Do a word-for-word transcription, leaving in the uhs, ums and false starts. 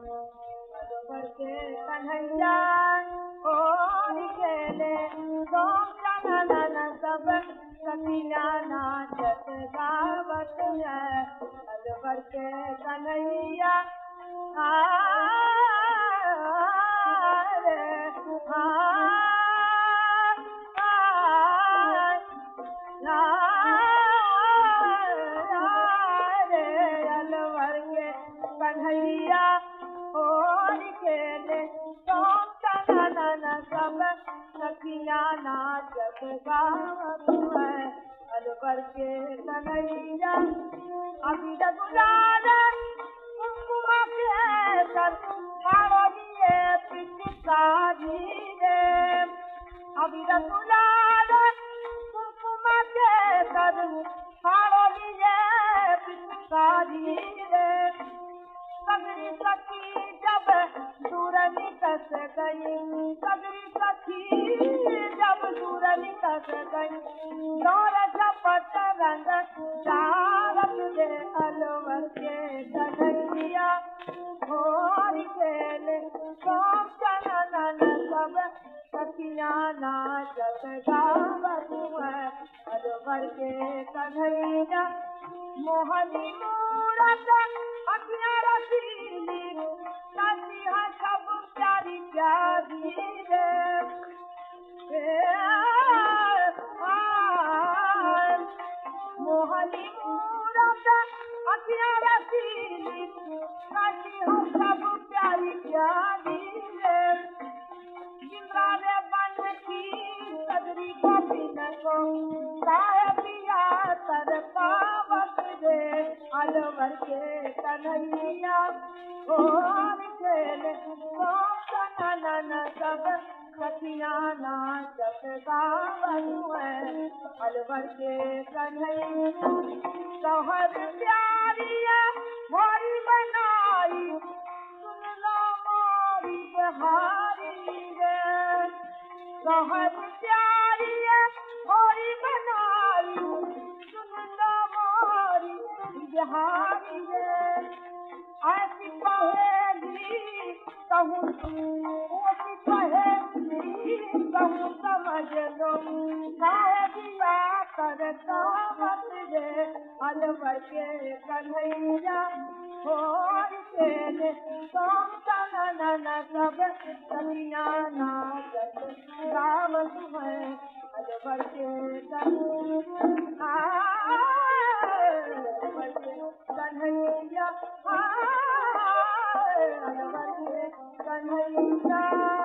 अलवर के कन्हैया और खेले सोम चनन सब सखिया नाचत गावत है अलवर के कन्हैया कन्हैया और खेले सोम चनन सब सखिया नाचत गावत है अलवर के कन्हैया अभी गुलाल कुमकुमा के सर ठाड़ो लिए पिचकारी रे अभी गुलाल कुमकुमा के सर ठाड़ो लिए पिचकारी रे सगरी सखी जब दूर निकस गई सगरी सखी जब दूर निकस गई दौर झपट रंग चारत दे अलवर के कन्हैया और खेले सोम चनन सब सखिया नाचत गावत है अलवर के कन्हैया मोहनी मूरत अखियाँ रसीली नदिया सब प्यारी प्यारी रे मोहनी मूरत अखियाँ रसीली नदिया सब प्यारी प्यारी रे जिंद्रावे बन की सदरी गोपिन को साहिबिया तर पावत दे अलवर के कन्हैया और खेले सोम चनन सब सखिया नाचत गावत है अलवर के कन्हैया सोहर प्यारिया मोरी बनाई सुन लो मोरी बहारी रे सोहर प्यारिया मोरी बनाई सुन लो मोरी बिहारी रे ऐसी कहेगी कहूँ ऐसी कहेगी कहूँ समझ लो साहिबिया कर कावत रे अलवर के कन्हैया और खेले सोम चनन सब सखिया नाचत गावत है अलवर के कन्हैया कन्हैया अलवर के कन्हैया।